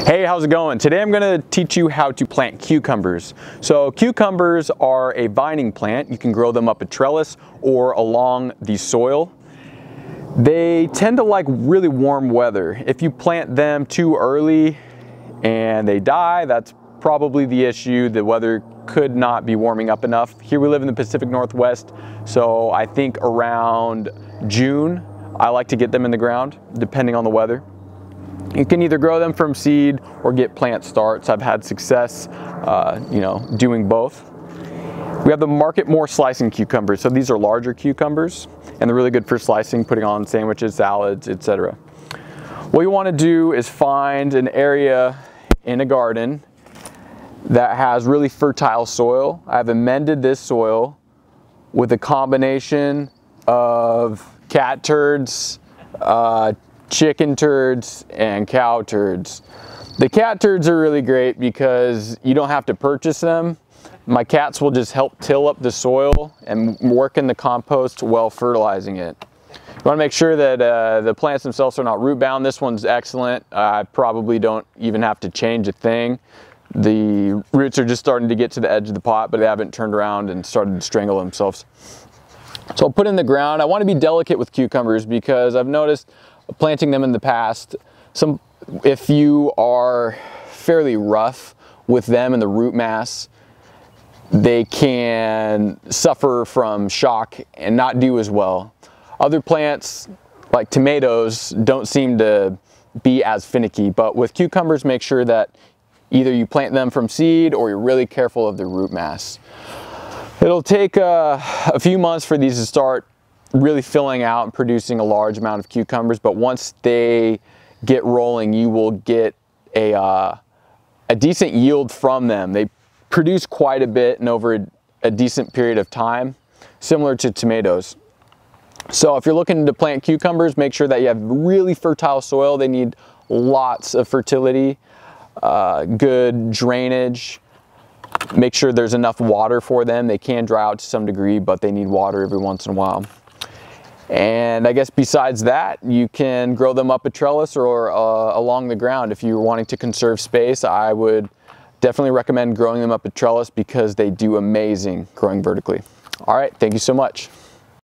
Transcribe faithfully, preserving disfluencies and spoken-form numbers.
Hey, how's it going? Today I'm going to teach you how to plant cucumbers. So cucumbers are a vining plant. You can grow them up a trellis or along the soil. They tend to like really warm weather. If you plant them too early and they die, that's probably the issue. The weather could not be warming up enough. Here we live in the Pacific Northwest, so I think around June I like to get them in the ground, depending on the weather. You can either grow them from seed or get plant starts. I've had success, uh, you know, doing both. We have the Market More slicing cucumbers. So these are larger cucumbers, and they're really good for slicing, putting on sandwiches, salads, et cetera. What you want to do is find an area in a garden that has really fertile soil. I've amended this soil with a combination of cat turds, uh, chicken turds, and cow turds. The cat turds are really great because you don't have to purchase them. My cats will just help till up the soil and work in the compost while fertilizing it. You want to make sure that uh, the plants themselves are not root bound. This one's excellent. I probably don't even have to change a thing. The roots are just starting to get to the edge of the pot, but they haven't turned around and started to strangle themselves. So I'll put in the ground. I want to be delicate with cucumbers because I've noticed planting them in the past, some if you are fairly rough with them and the root mass, they can suffer from shock and not do as well. Other plants like tomatoes don't seem to be as finicky, but with cucumbers, make sure that either you plant them from seed or you're really careful of the root mass. It'll take uh, a few months for these to start really filling out and producing a large amount of cucumbers, but once they get rolling, you will get a, uh, a decent yield from them. They produce quite a bit and over a, a decent period of time, similar to tomatoes. So if you're looking to plant cucumbers, make sure that you have really fertile soil. They need lots of fertility, uh, good drainage. Make sure there's enough water for them. They can dry out to some degree, but they need water every once in a while. And I guess besides that, you can grow them up a trellis or uh, along the ground. If you're wanting to conserve space, I would definitely recommend growing them up a trellis because they do amazing growing vertically. All right, thank you so much.